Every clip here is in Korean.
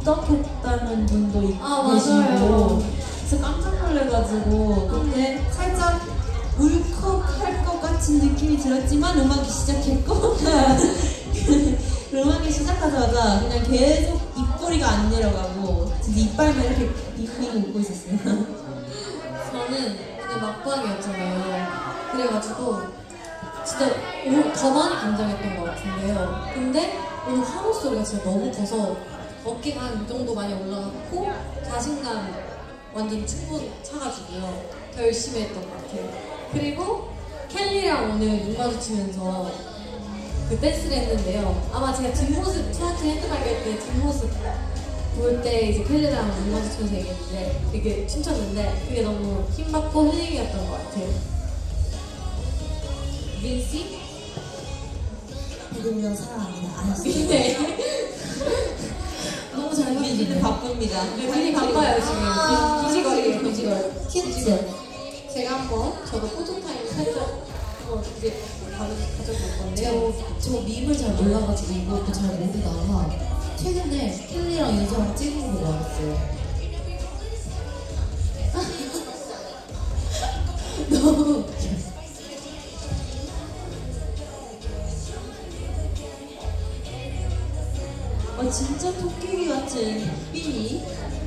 입덕했다는 분도 있고 맞아요. 그래서 깜짝 놀래가지고 그때 살짝 울컥할 것 같은 느낌이 들었지만 음악이 시작했고 음악이 시작하자마자 그냥 계속 입꼬리가 안 내려가고 진짜 이빨만 이렇게 빙빙 웃고 있었어요. 저는 오늘 막방이었잖아요. 그래가지고 진짜 더 많이 긴장했던 것 같은데요. 근데 오늘 환호 소리가 진짜 너무 커서 어깨가 한 이 정도 많이 올라갔고 자신감 완전 충분히 차가지고요. 더 열심히 했던 것 같아요. 그리고 켈리랑 오늘 눈 마주치면서 그 댄스를 했는데요. 아마 제가 뒷모습 트와트 핸드백 할때 뒷모습 볼 때 이제 켈리랑 눈 마주치면서 얘기했는데 되게 춤췄는데 그게 너무 힘받고 힐링이었던 것 같아요. 민씨? 배드민턴 사랑합니다. 아시죠? 네. 너무 잘 민지는 바쁩니다. 민이 바빠요 지금. 기지거리예요 기지거리. 큐트. 제가 한번 저도 포토타임 살짝 이제 가져볼 건데요. 저 밈을 잘 몰라가지고 이것도 잘 모르다가 최근에 켈리랑 유저랑 찍은 거 말했어요. 너무 웃겨. 진짜 토끼 같은 삐니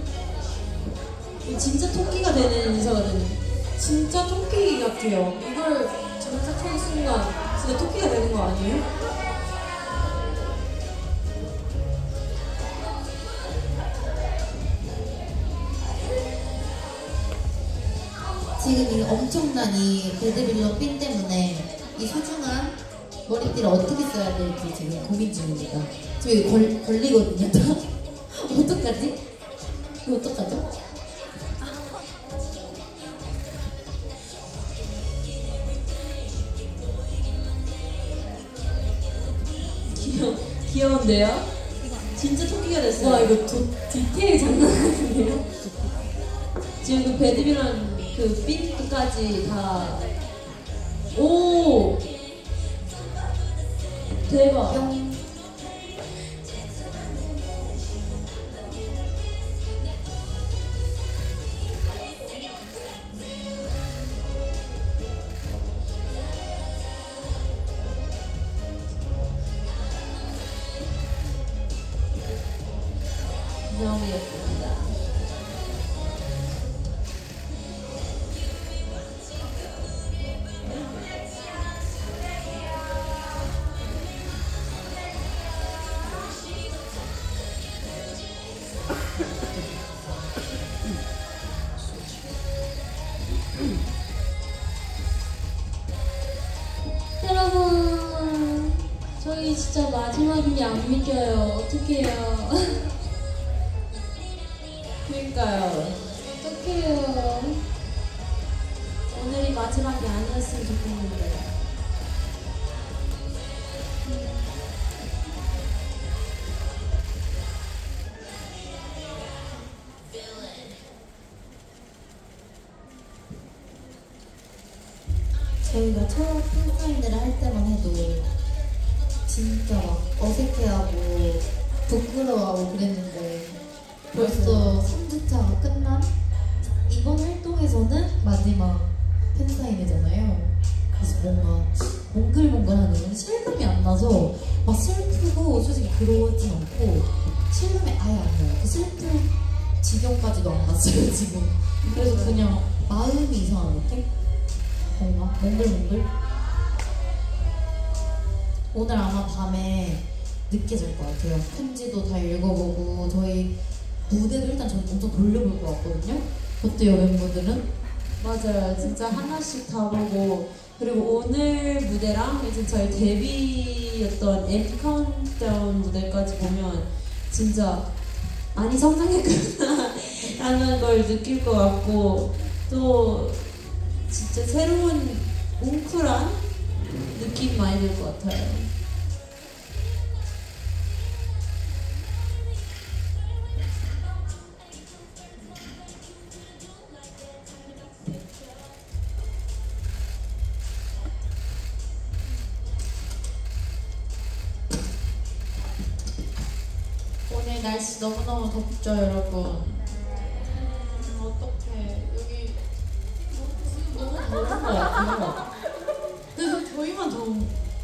진짜 토끼가 되는 인사가 되는 진짜 토끼 같아요. 이걸 장착하는 순간 진짜 토끼가 되는 거 아니에요? 지금 이 엄청난 이 배드민턴 핀 때문에 이 소중한 머리띠를 어떻게 써야 될지 지금 고민 중입니다. 저 이거 걸리거든요. 어떡하지? 이거 어떡하죠? 귀여운데요? 진짜 토끼가 됐어요. 와 이거 디테일 장난 아니에요? 지금 그 배드민턴 그 핀까지 다 오 대박. 너무 예쁩니다. 여러분, 저희 진짜 마지막인지 안 믿겨요. 어떡해요. 그러니까요. 어떡해요. 오늘이 마지막이 아니었으면 좋겠는데. 저희가 첫 팬사인회를 할 때만 해도 진짜 막 어색해하고 부끄러워하고 그랬는데 벌써 3주차가 끝난 이번 활동에서는 마지막 팬사인회잖아요. 그래서 뭔가 몽글몽글하는 실감이 안 나서 막 슬프고 솔직히 그러진 않고 실감이 아예 안 나요. 그 슬픈 지경까지도 안 갔어요 지금. 그래서 그냥 마음이 이상한 느낌? 뭔가 몽글몽글? 오늘 아마 밤에 늦게 잘 것 같아요. 편지도 다 읽어보고 저희 무대도 일단 전 엄청 돌려볼 것 같거든요. 어때요 멤버들은? 맞아요. 진짜 하나씩 다 보고 그리고 오늘 무대랑 이제 저희 데뷔였던 M 카운트다운 무대까지 보면 진짜 많이 성장했구나 라는 걸 느낄 것 같고 또 진짜 새로운 뭉클한 느낌 많이 들 것 같아요. 오늘 날씨 너무너무 덥죠, 여러분. 어떡해. 여기 너무 더운 것 같아요. 그래서 저희만 더운.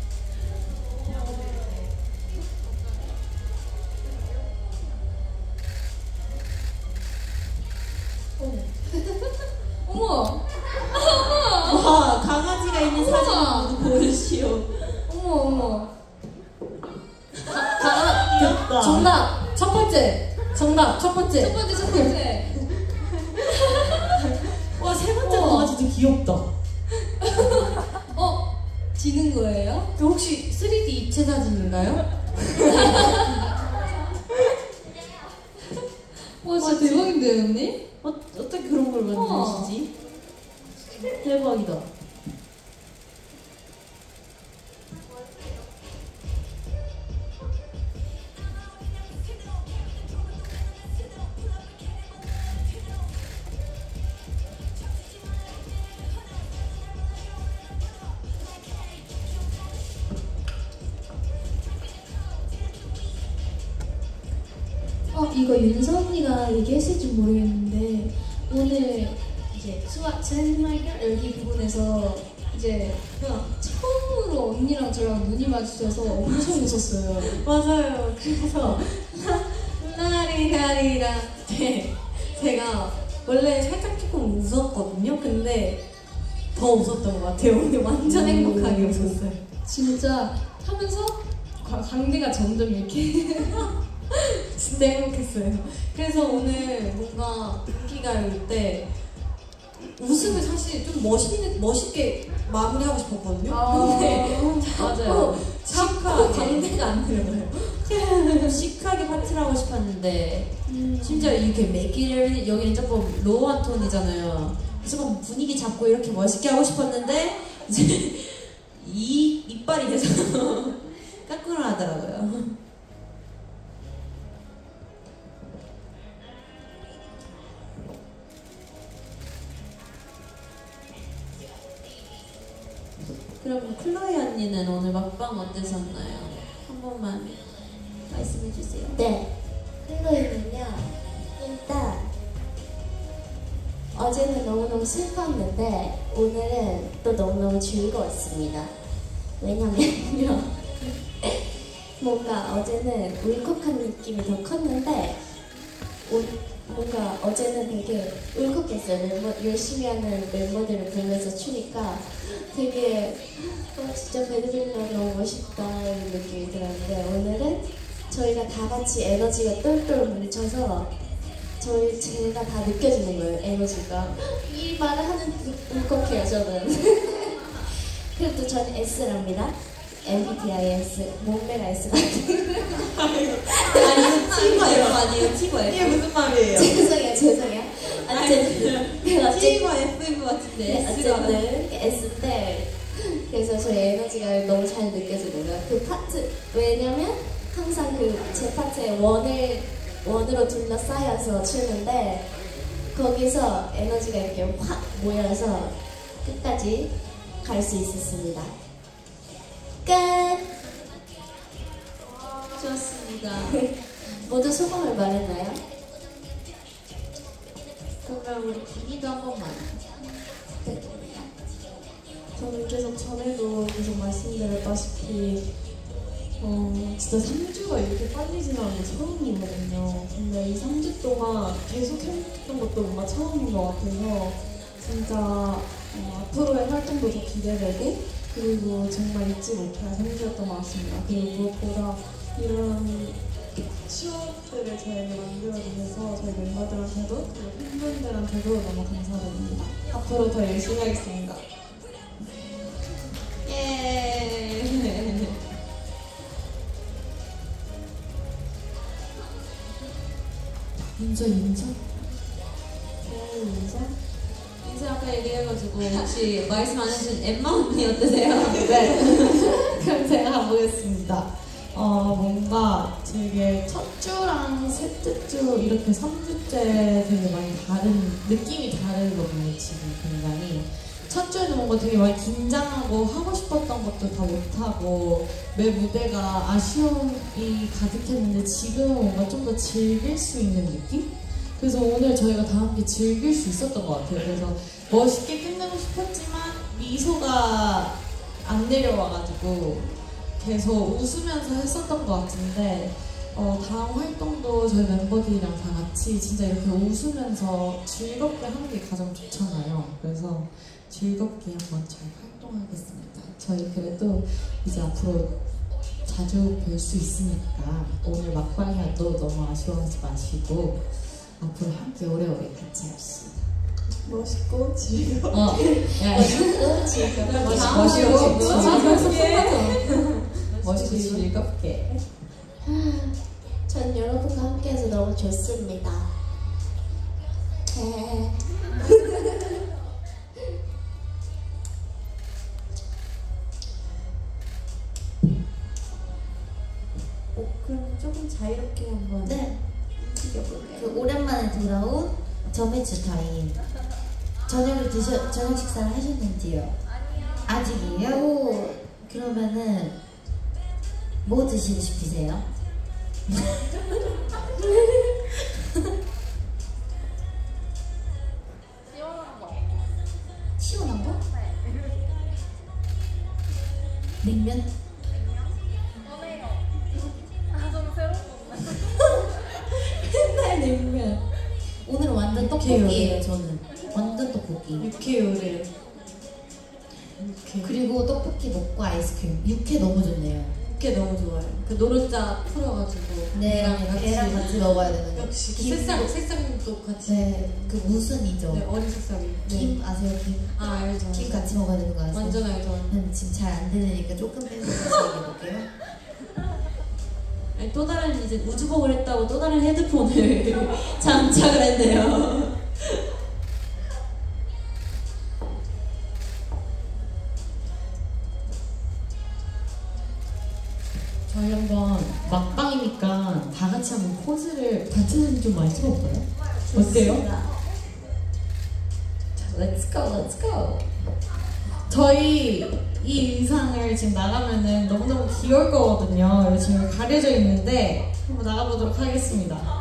어머! 와, 강아지가 있는 사진 모두 보여주시오. 어머! 귀엽다. 정답! 첫 번째! 정답! 첫 번째! 첫 번째. 와, 세 번째 우와. 강아지도 귀엽다. 지는 거예요? 그 혹시 3D 입체 사진인가요? 와 진짜 대박인데요 언니? 어떻게 그런 걸 만드시지? 대박이다. 이거 윤서 언니가 얘기했을지 모르겠는데 오늘 이제 수학 젠마이가 여기 부분에서 이제 그냥 처음으로 언니랑 저랑 눈이 마주쳐서 엄청 웃었어요. 맞아요. 그래서 라리라리라 제가 원래 살짝 조금 웃었거든요. 근데 더 웃었던 것 같아요. 오늘 완전 행복하게 웃었어요. 진짜 하면서 관계가 점점 이렇게 진짜 행복했어요. 그래서 오늘 뭔가 인기가요일 때 웃음을 사실 좀 멋있게 마무리하고 싶었거든요. 근데 맞아요. 자꾸 관계가 안 들어가요. 시크하게 파티를 하고 싶었는데 심지어 이렇게 매기를 여기는 조금 로우한 톤이잖아요. 조금 분위기 잡고 이렇게 멋있게 하고 싶었는데 이제 이빨이 계속 까꾸를 하더라고요. 그럼 클로이 언니는 오늘 막방 어떠셨나요? 한 번만 말씀해 주세요. 네, 클로이는요. 일단 어제는 너무너무 슬펐는데 오늘은 또 너무너무 즐거웠습니다. 왜냐면요. 뭔가 어제는 울컥한 느낌이 더 컸는데 뭔가 어제는 되게 울컥했어요. 열심히 하는 멤버들을 보면서 추니까 되게 진짜 배드빌라 너무 멋있다 이런 느낌이 들었는데 오늘은 저희가 다 같이 에너지가 똘똘 뭉쳐서 제가 다 느껴지는 거예요. 에너지가 이 말을 하는 울컥해요 저는. 그래도 저는 S랍니다. MBTI S 몸매가 S 같은. 아니 티버 F 아니에요? 티버 F. 이게 무슨 말이에요? 죄송해요. 어쨌든 티버 F인 것 같은데. 어쨌든 S인데 그래서 저희 에너지가 너무 잘 느껴지고요. 그 파트 왜냐면 항상 그 제 파트에 원으로 둘러싸여서 추는데 거기서 에너지가 이렇게 확 모여서 끝까지 갈 수 있었습니다. 끝! 좋습니다. 모두 소감을 말했나요? 그러면 우리 비니도 한 번만. 저는 계속 전에도 계속 말씀드렸다시피 진짜 3주가 이렇게 빨리 지나는 게 처음이거든요. 근데 이 3주 동안 계속 했던 것도 뭔가 처음인 것 같아서 진짜 앞으로의 활동도 더 기대되고 그리고 정말 잊지 못할 3주였던 것 같습니다. 그리고 무엇보다 이런 추억들을 저희에게 만들어주셔서 저희 멤버들한테도 그리고 팬분들한테도 너무 감사드립니다. 앞으로 더 열심히 하겠습니다. 예. 인사? 인사 아까 얘기해가지고 혹시 말씀 안 해주신 엠마 언니 어떠세요? 네. 그럼 제가 가보겠습니다. 뭔가 되게 첫 주랑 셋째 주 이렇게 3주째 되게 많이 다른 느낌이 다르거든요. 지금 굉장히 첫 주에는 뭔가 되게 많이 긴장하고 하고 싶었던 것도 다 못하고 매 무대가 아쉬움이 가득했는데 지금은 뭔가 좀 더 즐길 수 있는 느낌? 그래서 오늘 저희가 다 함께 즐길 수 있었던 것 같아요. 그래서 멋있게 끝내고 싶었지만 미소가 안 내려와가지고 계속 웃으면서 했었던 것 같은데 다음 활동도 저희 멤버들이랑 다 같이 진짜 이렇게 웃으면서 즐겁게 하는 게 가장 좋잖아요. 그래서 즐겁게 한번 잘 활동하겠습니다. 저희 그래도 이제 앞으로 자주 뵐 수 있으니까 오늘 막방이어도 너무 아쉬워하지 마시고 앞으로 함께 오래오래 같이 합시다. 멋있고 즐거워. 멋있고 즐겁게. 멋있고 즐겁게. 전 여러분과 함께해서 너무 좋습니다. 그럼 조금 자유롭게 한번 네. 움직여볼까요? 그 오랜만에 돌아온 점액주 타임. 저녁 식사를 하셨는지요? 아직이에요? 그러면은 뭐 드시고 싶으세요? 시원한 거? 냉면? 맨날 냉면. 오늘은 완전 떡볶이에요. 저는 완전 떡볶이. 육회 요리를. 그리고 떡볶이 먹고 아이스크림. 육회 너무 좋네요. 그게 너무 좋아요. 그 노른자 풀어가지고 네, 애랑 같이 먹어야 되는 거. 역시 그 김- 색상도 같이. 네, 그 무슨이죠. 네, 어린 색상이. 김 아세요? 김? 아 알죠. 김 같이 먹어야 되는 거 아세요? 완전 알죠. 지금 잘 안 들리니까 조금 빼서 얘기해볼게요. 아니, 또 다른 이제 우주복을 했다고 또 다른 헤드폰을 장착을 했네요. 저희 한번 막방이니까 다 같이 한번 포즈를 단체 사진 좀 많이 찍어볼까요? 어때요? Let's go, let's go. 저희 이 의상을 지금 나가면은 너무너무 귀여울 거거든요. 지금 가려져 있는데 한번 나가보도록 하겠습니다.